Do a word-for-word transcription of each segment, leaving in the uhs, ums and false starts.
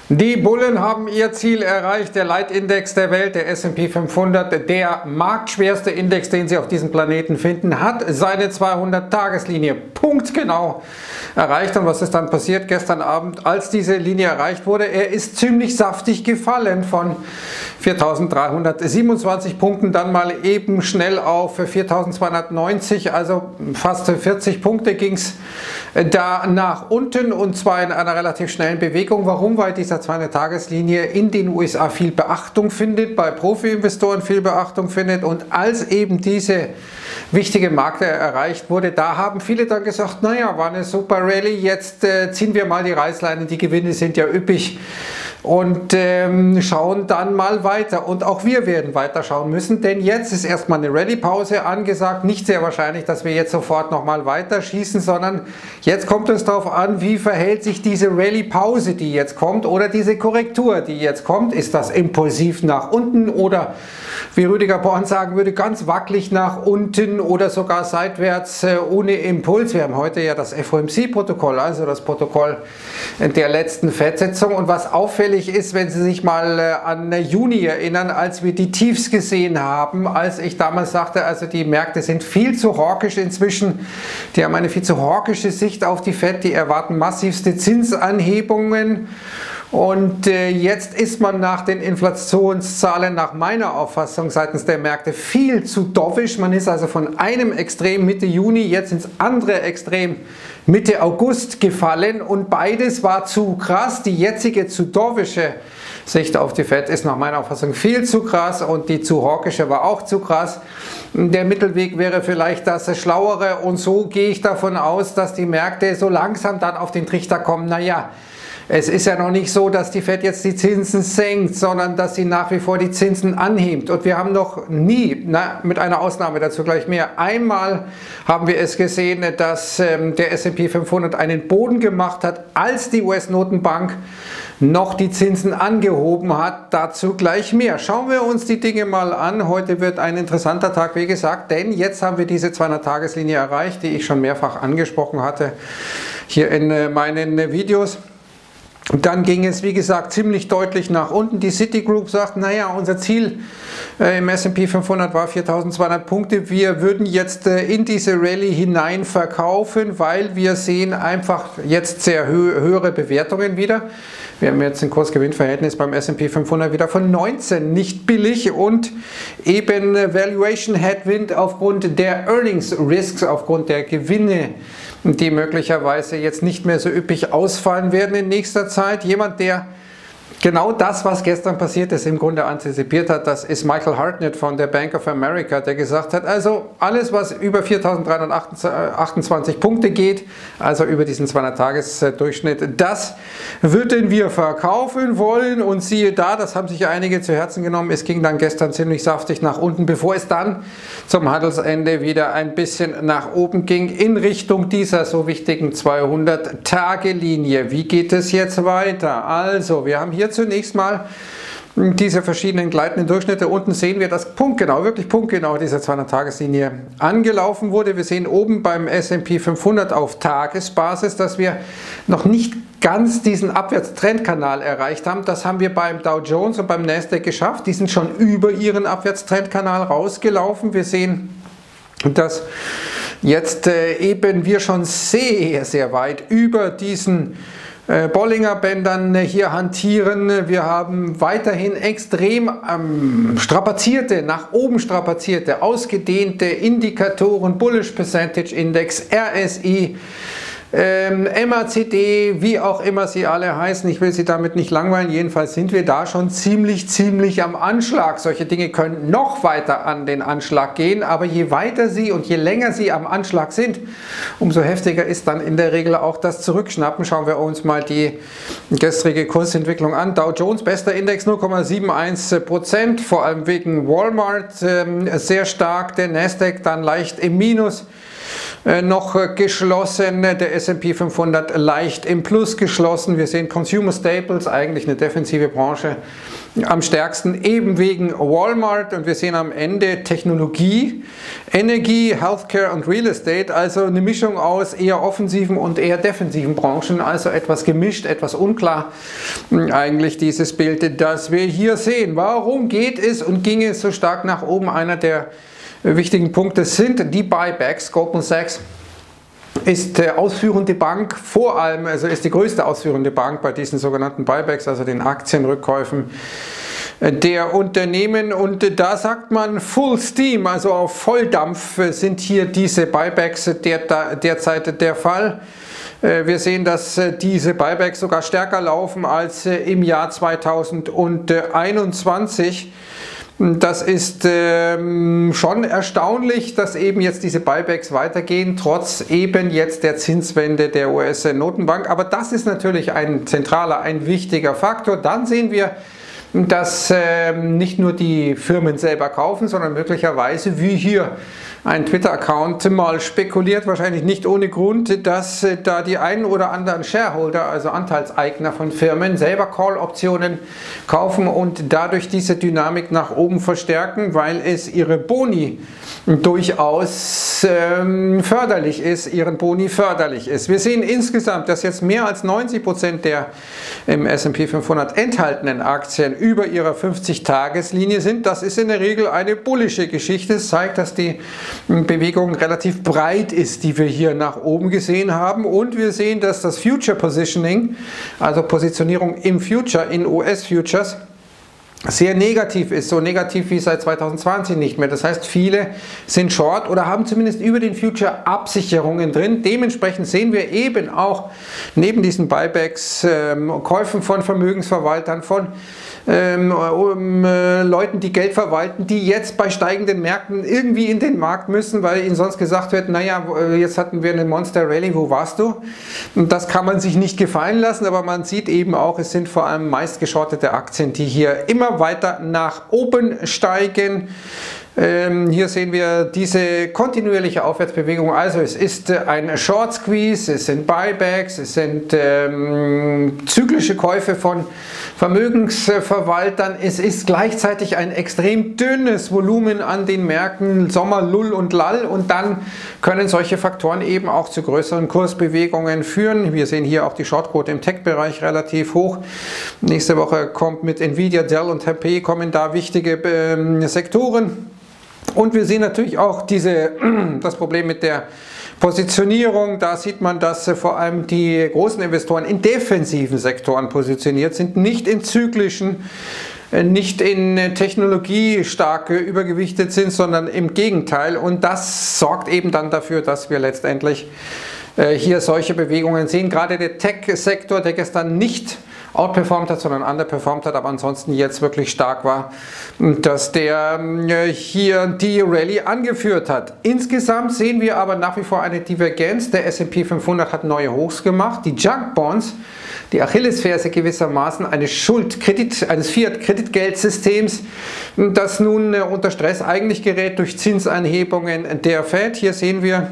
Die Bullen haben ihr Ziel erreicht. Der Leitindex der Welt, der S und P fünfhundert, der marktschwerste Index, den Sie auf diesem Planeten finden, hat seine zweihundert-Tageslinie punktgenau erreicht. Und was ist dann passiert gestern Abend, als diese Linie erreicht wurde? Er ist ziemlich saftig gefallen von viertausenddreihundertsiebenundzwanzig Punkten, dann mal eben schnell auf viertausendzweihundertneunzig, also fast vierzig Punkte ging es da nach unten, und zwar in einer relativ schnellen Bewegung. Warum? Weil dieser zweihundert-Tageslinie in den U S A viel Beachtung findet, bei Profi-Investoren viel Beachtung findet, und als eben diese wichtige Marke erreicht wurde, da haben viele dann gesagt, naja, war eine super Rallye, jetzt äh, ziehen wir mal die Reißleine, die Gewinne sind ja üppig, und ähm, schauen dann mal weiter. Und auch wir werden weiter schauen müssen, denn jetzt ist erstmal eine Rallye-Pause angesagt. Nicht sehr wahrscheinlich, dass wir jetzt sofort nochmal weiter schießen, sondern jetzt kommt es darauf an, wie verhält sich diese Rallye-Pause, die jetzt kommt, oder diese Korrektur, die jetzt kommt. Ist das impulsiv nach unten oder, wie Rüdiger Born sagen würde, ganz wackelig nach unten oder sogar seitwärts äh, ohne Impuls? Wir haben heute ja das F O M C-Protokoll, also das Protokoll der letzten Fed-Sitzung, und was auffällig ist, wenn Sie sich mal äh, an Juni erinnern, als wir die Tiefs gesehen haben, als ich damals sagte, also die Märkte sind viel zu hawkisch inzwischen, die haben eine viel zu hawkische Sicht auf die Fed, die erwarten massivste Zinsanhebungen. Und äh, jetzt ist man nach den Inflationszahlen nach meiner Auffassung seitens der Märkte viel zu dovish. Man ist also von einem Extrem Mitte Juni jetzt ins andere Extrem Mitte August gefallen, und beides war zu krass. Die jetzige zu dovische Sicht auf die Fed ist nach meiner Auffassung viel zu krass, und die zu hawkische war auch zu krass. Der Mittelweg wäre vielleicht das Schlauere, und so gehe ich davon aus, dass die Märkte so langsam dann auf den Trichter kommen, naja, es ist ja noch nicht so, dass die Fed jetzt die Zinsen senkt, sondern dass sie nach wie vor die Zinsen anhebt. Und wir haben noch nie, na, mit einer Ausnahme dazu gleich mehr, einmal haben wir es gesehen, dass ähm, der S und P fünfhundert einen Boden gemacht hat, als die U S-Notenbank noch die Zinsen angehoben hat. Dazu gleich mehr. Schauen wir uns die Dinge mal an. Heute wird ein interessanter Tag, wie gesagt, denn jetzt haben wir diese zweihundert-Tageslinie erreicht, die ich schon mehrfach angesprochen hatte hier in äh, meinen äh, Videos. Dann ging es, wie gesagt, ziemlich deutlich nach unten. Die Citigroup sagt, naja, unser Ziel äh, im S und P fünfhundert war viertausendzweihundert Punkte. Wir würden jetzt äh, in diese Rallye hinein verkaufen, weil wir sehen einfach jetzt sehr hö höhere Bewertungen wieder. Wir haben jetzt ein Kursgewinnverhältnis beim S und P fünfhundert wieder von neunzehn, nicht billig, und eben Valuation Headwind aufgrund der Earnings Risks, aufgrund der Gewinne, die möglicherweise jetzt nicht mehr so üppig ausfallen werden in nächster Zeit. Jemand, der genau das, was gestern passiert ist, im Grunde antizipiert hat, das ist Michael Hartnett von der Bank of America, der gesagt hat, also alles, was über viertausenddreihundertachtundzwanzig Punkte geht, also über diesen zweihundert-Tages-Durchschnitt, das würden wir verkaufen wollen, und siehe da, das haben sich einige zu Herzen genommen. Es ging dann gestern ziemlich saftig nach unten, bevor es dann zum Handelsende wieder ein bisschen nach oben ging in Richtung dieser so wichtigen zweihundert-Tage-Linie. Wie geht es jetzt weiter? Also, wir haben hier zunächst mal diese verschiedenen gleitenden Durchschnitte. Unten sehen wir, dass punktgenau, wirklich punktgenau diese zweihundert-Tageslinie angelaufen wurde. Wir sehen oben beim S und P fünfhundert auf Tagesbasis, dass wir noch nicht ganz diesen Abwärtstrendkanal erreicht haben. Das haben wir beim Dow Jones und beim Nasdaq geschafft. Die sind schon über ihren Abwärtstrendkanal rausgelaufen. Wir sehen, dass jetzt äh, eben wir schon sehr, sehr weit über diesen Bollinger Bändern hier hantieren. Wir haben weiterhin extrem ähm, strapazierte, nach oben strapazierte, ausgedehnte Indikatoren, Bullish Percentage Index, R S I, ähm, M A C D, wie auch immer sie alle heißen. Ich will Sie damit nicht langweilen. Jedenfalls sind wir da schon ziemlich, ziemlich am Anschlag. Solche Dinge können noch weiter an den Anschlag gehen, aber je weiter sie und je länger sie am Anschlag sind, umso heftiger ist dann in der Regel auch das Zurückschnappen. Schauen wir uns mal die gestrige Kursentwicklung an. Dow Jones, bester Index, null Komma einundsiebzig Prozent, vor allem wegen Walmart ähm, sehr stark. Der Nasdaq dann leicht im Minus. noch geschlossen, der S und P fünfhundert leicht im Plus geschlossen. Wir sehen Consumer Staples, eigentlich eine defensive Branche, am stärksten eben wegen Walmart, und wir sehen am Ende Technologie, Energie, Healthcare und Real Estate, also eine Mischung aus eher offensiven und eher defensiven Branchen, also etwas gemischt, etwas unklar eigentlich dieses Bild, das wir hier sehen. Warum geht es und ging es so stark nach oben? Einer der wichtigen Punkte sind die Buybacks. Goldman Sachs ist äh, ausführende Bank, vor allem, also ist die größte ausführende Bank bei diesen sogenannten Buybacks, also den Aktienrückkäufen äh, der Unternehmen, und äh, da sagt man Full Steam, also auf Volldampf äh, sind hier diese Buybacks der, derzeit der Fall. Äh, wir sehen, dass äh, diese Buybacks sogar stärker laufen als äh, im Jahr zweitausendeinundzwanzig. Das ist ähm, schon erstaunlich, dass eben jetzt diese Buybacks weitergehen, trotz eben jetzt der Zinswende der U S-Notenbank. Aber das ist natürlich ein zentraler, ein wichtiger Faktor. Dann sehen wir, dass ähm, nicht nur die Firmen selber kaufen, sondern möglicherweise, wie hier ein Twitter-Account mal spekuliert, wahrscheinlich nicht ohne Grund, dass äh, da die einen oder anderen Shareholder, also Anteilseigner von Firmen, selber Call-Optionen kaufen und dadurch diese Dynamik nach oben verstärken, weil es ihre Boni durchaus ähm, förderlich ist, ihren Boni förderlich ist. Wir sehen insgesamt, dass jetzt mehr als neunzig Prozent der im S und P fünfhundert enthaltenen Aktien über ihrer fünfzig-Tages-Linie sind. Das ist in der Regel eine bullische Geschichte. Es zeigt, dass die Bewegung relativ breit ist, die wir hier nach oben gesehen haben, und wir sehen, dass das Future Positioning, also Positionierung im Future, in U S-Futures, sehr negativ ist, so negativ wie seit zweitausendzwanzig nicht mehr. Das heißt, viele sind short oder haben zumindest über den Future Absicherungen drin. Dementsprechend sehen wir eben auch neben diesen Buybacks ähm, Käufen von Vermögensverwaltern, von ähm, um, äh, Leuten, die Geld verwalten, die jetzt bei steigenden Märkten irgendwie in den Markt müssen, weil ihnen sonst gesagt wird, naja, jetzt hatten wir eine Monster Rally, wo warst du? Und das kann man sich nicht gefallen lassen, aber man sieht eben auch, es sind vor allem meist geschortete Aktien, die hier immer weiter nach oben steigen. Ähm, hier sehen wir diese kontinuierliche Aufwärtsbewegung. Also es ist äh, ein Short Squeeze, es sind Buybacks, es sind ähm, zyklische Käufe von Vermögensverwaltern. Es ist gleichzeitig ein extrem dünnes Volumen an den Märkten, Sommer, Lull und Lall, und dann können solche Faktoren eben auch zu größeren Kursbewegungen führen. Wir sehen hier auch die Shortquote im Tech-Bereich relativ hoch. Nächste Woche kommt mit Nvidia, Dell und H P kommen da wichtige äh, Sektoren. Und wir sehen natürlich auch diese, das Problem mit der Positionierung. Da sieht man, dass vor allem die großen Investoren in defensiven Sektoren positioniert sind, nicht in zyklischen, nicht in Technologie stark übergewichtet sind, sondern im Gegenteil. Und das sorgt eben dann dafür, dass wir letztendlich hier solche Bewegungen sehen. Gerade der Tech-Sektor, der gestern nicht outperformt hat, sondern underperformt hat, aber ansonsten jetzt wirklich stark war, dass der hier die Rallye angeführt hat. Insgesamt sehen wir aber nach wie vor eine Divergenz. Der S und P fünfhundert hat neue Hochs gemacht. Die Junk Bonds, die Achillesferse gewissermaßen eines Schuldkredit, eines Fiat-Kreditgeldsystems, das nun unter Stress eigentlich gerät durch Zinsanhebungen der Fed. Hier sehen wir,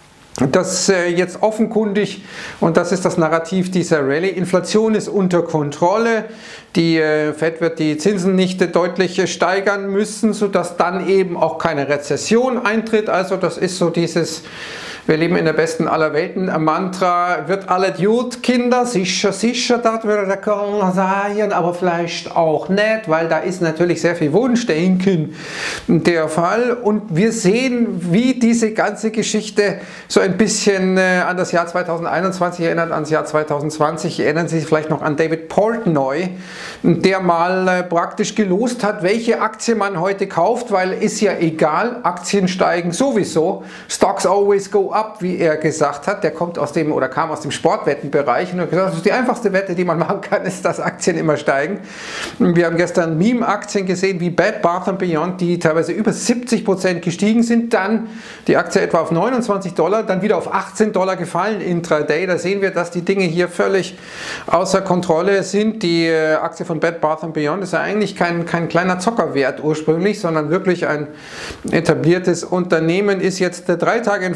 dass äh, jetzt offenkundig, und das ist das Narrativ dieser Rallye, Inflation ist unter Kontrolle, die äh, Fed wird die Zinsen nicht äh, deutlich äh, steigern müssen, sodass dann eben auch keine Rezession eintritt. Also das ist so dieses, wir leben in der besten aller Welten, Mantra, wird alle gut, Kinder, sicher, sicher, das würde der Körner sein, aber vielleicht auch nicht, weil da ist natürlich sehr viel Wunschdenken der Fall, und wir sehen, wie diese ganze Geschichte so ein bisschen äh, an das Jahr zweitausendeinundzwanzig erinnert, ans Jahr zweitausendzwanzig. Erinnern Sie sich vielleicht noch an David Portnoy, der mal äh, praktisch gelost hat, welche Aktie man heute kauft, weil ist ja egal, Aktien steigen sowieso, Stocks always go up, wie er gesagt hat. Der kommt aus dem oder kam aus dem Sportwettenbereich und hat gesagt, das ist die einfachste Wette, die man machen kann, ist, dass Aktien immer steigen. Wir haben gestern Meme-Aktien gesehen wie Bed Bath and Beyond, die teilweise über siebzig Prozent gestiegen sind, dann die Aktie etwa auf neunundzwanzig Dollar, dann wieder auf achtzehn Dollar gefallen intraday. Da sehen wir, dass die Dinge hier völlig außer Kontrolle sind. Die Aktie von Bed Bath and Beyond ist ja eigentlich kein, kein kleiner Zockerwert ursprünglich, sondern wirklich ein etabliertes Unternehmen, ist jetzt drei Tage in Folge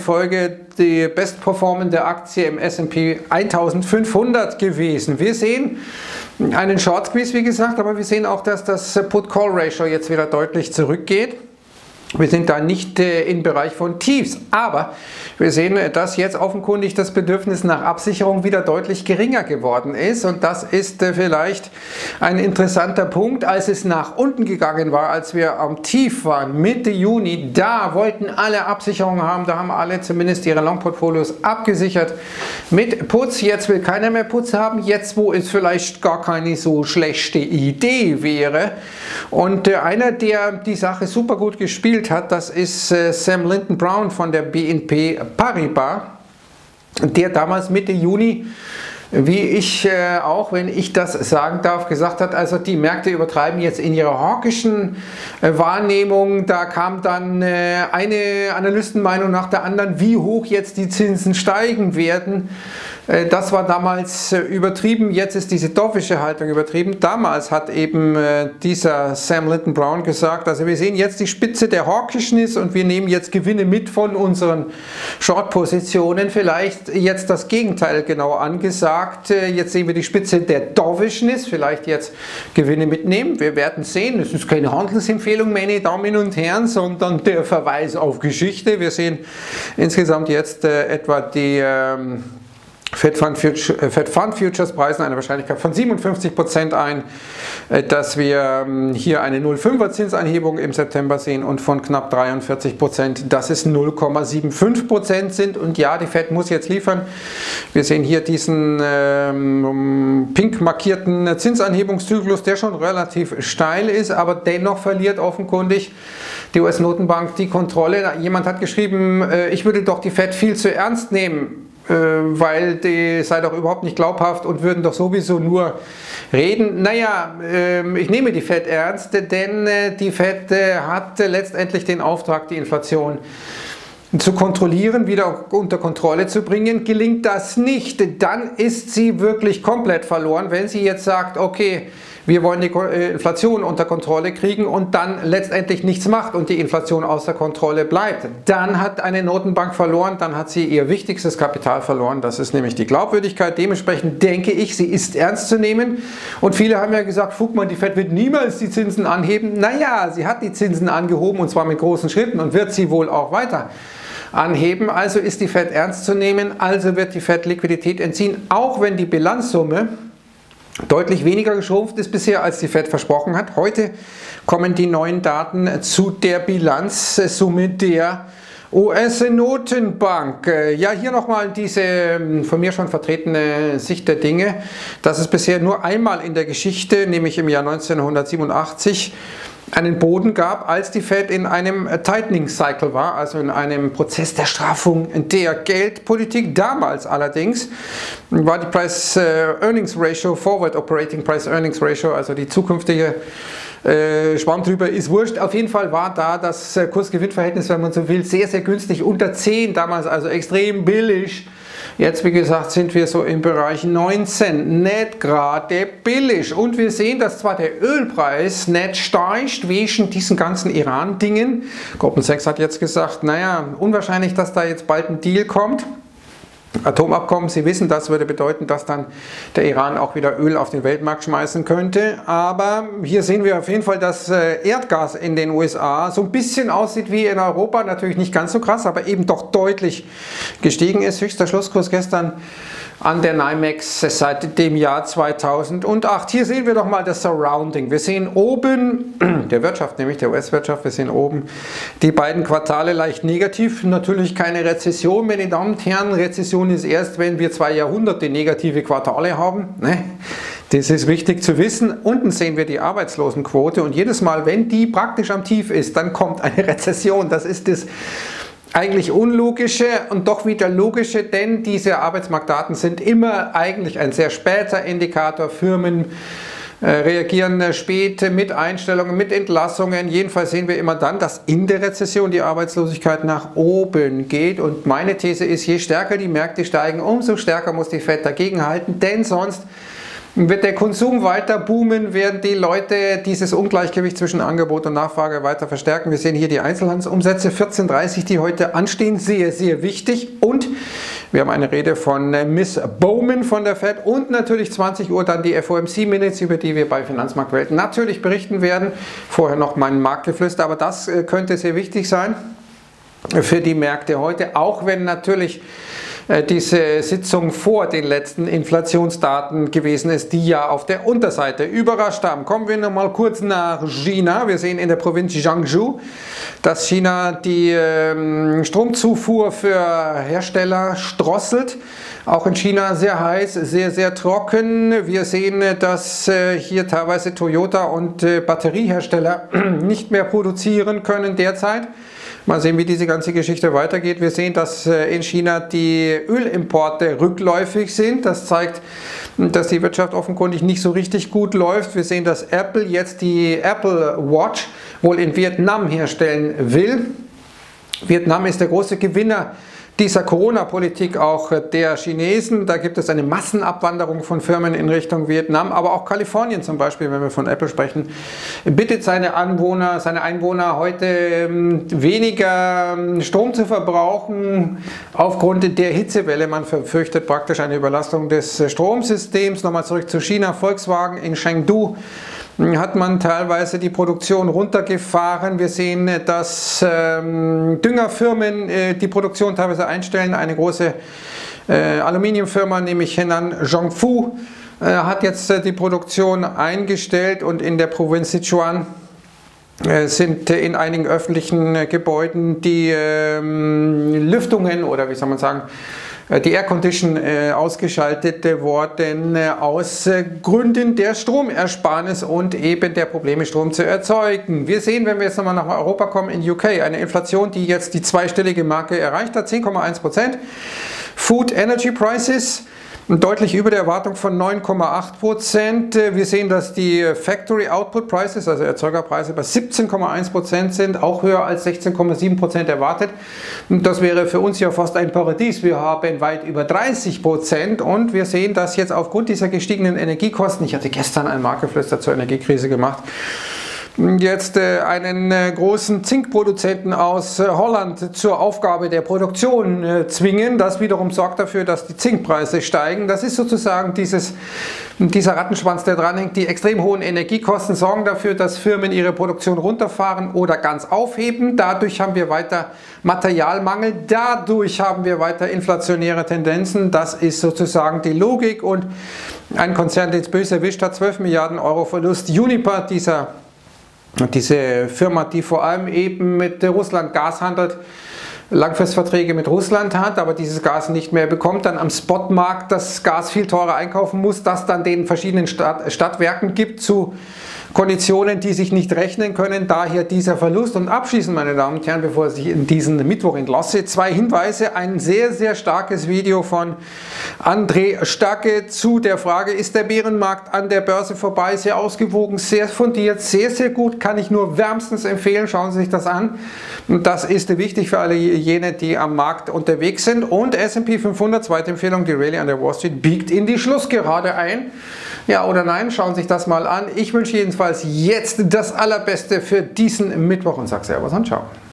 die bestperformende Aktie im S und P eintausendfünfhundert gewesen. Wir sehen einen Short Squeeze, wie gesagt, aber wir sehen auch, dass das Put-Call-Ratio jetzt wieder deutlich zurückgeht. Wir sind da nicht äh, im Bereich von Tiefs, aber wir sehen, dass jetzt offenkundig das Bedürfnis nach Absicherung wieder deutlich geringer geworden ist, und das ist äh, vielleicht ein interessanter Punkt. Als es nach unten gegangen war, als wir am Tief waren, Mitte Juni, da wollten alle Absicherungen haben, da haben alle zumindest ihre Long-Portfolios abgesichert mit Puts. Jetzt will keiner mehr Puts haben, jetzt wo es vielleicht gar keine so schlechte Idee wäre. Und äh, einer, der die Sache super gut gespielt hat, das ist äh, Sam Linton-Brown von der B N P Paribas, der damals Mitte Juni, wie ich äh, auch, wenn ich das sagen darf, gesagt hat, also die Märkte übertreiben jetzt in ihrer hawkischen äh, Wahrnehmung. Da kam dann äh, eine Analystenmeinung nach der anderen, wie hoch jetzt die Zinsen steigen werden. Äh, das war damals äh, übertrieben, jetzt ist diese dovische Haltung übertrieben. Damals hat eben äh, dieser Sam Linton-Brown gesagt, also wir sehen jetzt die Spitze der Hawkishness und wir nehmen jetzt Gewinne mit von unseren Short-Positionen. Vielleicht jetzt das Gegenteil genau angesagt. Jetzt sehen wir die Spitze der Dovishness, vielleicht jetzt Gewinne mitnehmen. Wir werden sehen, es ist keine Handelsempfehlung, meine Damen und Herren, sondern der Verweis auf Geschichte. Wir sehen insgesamt jetzt äh, etwa die ähm, Fed Fund Futures, Fed Fund Futures preisen eine Wahrscheinlichkeit von siebenundfünfzig Prozent ein, dass wir hier eine null Komma fünfer Zinsanhebung im September sehen und von knapp dreiundvierzig Prozent, dass es null Komma fünfundsiebzig Prozent sind. Und ja, die Fed muss jetzt liefern. Wir sehen hier diesen ähm, pink markierten Zinsanhebungszyklus, der schon relativ steil ist, aber dennoch verliert offenkundig die U S-Notenbank die Kontrolle. Jemand hat geschrieben, äh, ich würde doch die Fed viel zu ernst nehmen, weil die sei doch überhaupt nicht glaubhaft und würden doch sowieso nur reden. Naja, ich nehme die Fed ernst, denn die Fed hat letztendlich den Auftrag, die Inflation zu kontrollieren, wieder unter Kontrolle zu bringen. Gelingt das nicht, dann ist sie wirklich komplett verloren. Wenn sie jetzt sagt, okay, wir wollen die Inflation unter Kontrolle kriegen und dann letztendlich nichts macht und die Inflation außer Kontrolle bleibt, dann hat eine Notenbank verloren, dann hat sie ihr wichtigstes Kapital verloren, das ist nämlich die Glaubwürdigkeit. Dementsprechend denke ich, sie ist ernst zu nehmen, und viele haben ja gesagt, guck mal, die Fed wird niemals die Zinsen anheben. Naja, sie hat die Zinsen angehoben und zwar mit großen Schritten und wird sie wohl auch weiter anheben. Also ist die Fed ernst zu nehmen, also wird die Fed Liquidität entziehen, auch wenn die Bilanzsumme deutlich weniger geschrumpft ist bisher, als die Fed versprochen hat. Heute kommen die neuen Daten zu der Bilanzsumme der U S-Notenbank. Ja, hier nochmal diese von mir schon vertretene Sicht der Dinge, dass es bisher nur einmal in der Geschichte, nämlich im Jahr neunzehnhundertsiebenundachtzig, einen Boden gab, als die Fed in einem Tightening Cycle war, also in einem Prozess der Straffung der Geldpolitik. Damals allerdings war die Price-Earnings Ratio, Forward Operating Price-Earnings Ratio, also die zukünftige Äh, Schwamm drüber ist wurscht. Auf jeden Fall war da das äh, Kurs-Gewinn-Verhältnis, wenn man so will, sehr, sehr günstig, unter zehn, damals also extrem billig. Jetzt, wie gesagt, sind wir so im Bereich neunzehn, nicht gerade billig. Und wir sehen, dass zwar der Ölpreis nicht steigt, wegen diesen ganzen Iran-Dingen. Goldman Sachs hat jetzt gesagt, naja, unwahrscheinlich, dass da jetzt bald ein Deal kommt. Atomabkommen, Sie wissen, das würde bedeuten, dass dann der Iran auch wieder Öl auf den Weltmarkt schmeißen könnte. Aber hier sehen wir auf jeden Fall, dass Erdgas in den U S A so ein bisschen aussieht wie in Europa. Natürlich nicht ganz so krass, aber eben doch deutlich gestiegen ist. Höchster Schlusskurs gestern an der NYMEX seit dem Jahr zweitausendacht. Hier sehen wir doch mal das Surrounding. Wir sehen oben, der Wirtschaft, nämlich der U S-Wirtschaft, wir sehen oben die beiden Quartale leicht negativ. Natürlich keine Rezession, meine Damen und Herren. Rezession ist erst, wenn wir zwei Jahrhunderte negative Quartale haben. Ne? Das ist wichtig zu wissen. Unten sehen wir die Arbeitslosenquote und jedes Mal, wenn die praktisch am Tief ist, dann kommt eine Rezession. Das ist das eigentlich Unlogische und doch wieder Logische, denn diese Arbeitsmarktdaten sind immer eigentlich ein sehr später Indikator. Firmen äh, reagieren spät mit Einstellungen, mit Entlassungen. Jedenfalls sehen wir immer dann, dass in der Rezession die Arbeitslosigkeit nach oben geht. Und meine These ist, je stärker die Märkte steigen, umso stärker muss die Fed dagegenhalten, denn sonst Wird der Konsum weiter boomen, werden die Leute dieses Ungleichgewicht zwischen Angebot und Nachfrage weiter verstärken. Wir sehen hier die Einzelhandelsumsätze vierzehn Uhr dreißig, die heute anstehen, sehr, sehr wichtig. Und wir haben eine Rede von Miss Bowman von der Fed und natürlich zwanzig Uhr dann die F O M C Minutes, über die wir bei Finanzmarktwelt natürlich berichten werden. Vorher noch mein Marktgeflüster, aber das könnte sehr wichtig sein für die Märkte heute, auch wenn natürlich diese Sitzung vor den letzten Inflationsdaten gewesen ist, die ja auf der Unterseite überrascht haben. Kommen wir noch mal kurz nach China. Wir sehen in der Provinz Jiangsu, dass China die ähm, Stromzufuhr für Hersteller strosselt. Auch in China sehr heiß, sehr, sehr trocken. Wir sehen, dass äh, hier teilweise Toyota und äh, Batteriehersteller nicht mehr produzieren können derzeit. Mal sehen, wie diese ganze Geschichte weitergeht. Wir sehen, dass in China die Ölimporte rückläufig sind. Das zeigt, dass die Wirtschaft offenkundig nicht so richtig gut läuft. Wir sehen, dass Apple jetzt die Apple Watch wohl in Vietnam herstellen will. Vietnam ist der große Gewinner dieser Corona-Politik auch der Chinesen. Da gibt es eine Massenabwanderung von Firmen in Richtung Vietnam, aber auch Kalifornien zum Beispiel, wenn wir von Apple sprechen, bittet seine Anwohner, seine Einwohner heute weniger Strom zu verbrauchen aufgrund der Hitzewelle. Man befürchtet praktisch eine Überlastung des Stromsystems. Nochmal zurück zu China. Volkswagen in Chengdu hat man teilweise die Produktion runtergefahren. Wir sehen, dass ähm, Düngerfirmen äh, die Produktion teilweise einstellen. Eine große äh, Aluminiumfirma, nämlich Henan Zhongfu, äh, hat jetzt äh, die Produktion eingestellt, und in der Provinz Sichuan äh, sind äh, in einigen öffentlichen äh, Gebäuden die äh, Lüftungen oder wie soll man sagen, die Aircondition äh, ausgeschaltet äh, worden äh, aus äh, Gründen der Stromersparnis und eben der Probleme, Strom zu erzeugen. Wir sehen, wenn wir jetzt nochmal nach Europa kommen, in U K eine Inflation, die jetzt die zweistellige Marke erreicht hat, zehn Komma eins Prozent. Food Energy Prices deutlich über der Erwartung von neun Komma acht Prozent. Wir sehen, dass die Factory Output Prices, also Erzeugerpreise, bei siebzehn Komma eins Prozent sind, auch höher als sechzehn Komma sieben Prozent erwartet. Das wäre für uns ja fast ein Paradies. Wir haben weit über dreißig Prozent, und wir sehen, dass jetzt aufgrund dieser gestiegenen Energiekosten, ich hatte gestern ein Marktgeflüster zur Energiekrise gemacht, jetzt äh, einen äh, großen Zinkproduzenten aus äh, Holland zur Aufgabe der Produktion äh, zwingen. Das wiederum sorgt dafür, dass die Zinkpreise steigen. Das ist sozusagen dieses, dieser Rattenschwanz, der dranhängt. Die extrem hohen Energiekosten sorgen dafür, dass Firmen ihre Produktion runterfahren oder ganz aufheben. Dadurch haben wir weiter Materialmangel. Dadurch haben wir weiter inflationäre Tendenzen. Das ist sozusagen die Logik. Und ein Konzern, den es böse erwischt hat, zwölf Milliarden Euro Verlust. Uniper, dieser Diese Firma, die vor allem eben mit Russland Gas handelt, Langfristverträge mit Russland hat, aber dieses Gas nicht mehr bekommt, dann am Spotmarkt das Gas viel teurer einkaufen muss, das dann den verschiedenen Stadt, Stadtwerken gibt zu Konditionen, die sich nicht rechnen können, daher dieser Verlust. Und abschließend, meine Damen und Herren, bevor ich in diesen Mittwoch entlasse, zwei Hinweise. Ein sehr, sehr starkes Video von André Stacke zu der Frage, ist der Bärenmarkt an der Börse vorbei? Sehr ausgewogen, sehr fundiert, sehr, sehr gut, kann ich nur wärmstens empfehlen. Schauen Sie sich das an. Und das ist wichtig für alle jene, die am Markt unterwegs sind. Und S und P fünfhundert, zweite Empfehlung, die Rallye an der Wall Street biegt in die Schlussgerade ein. Ja oder nein, schauen Sie sich das mal an. Ich wünsche jedenfalls jetzt das Allerbeste für diesen Mittwoch und sage Servus und Ciao.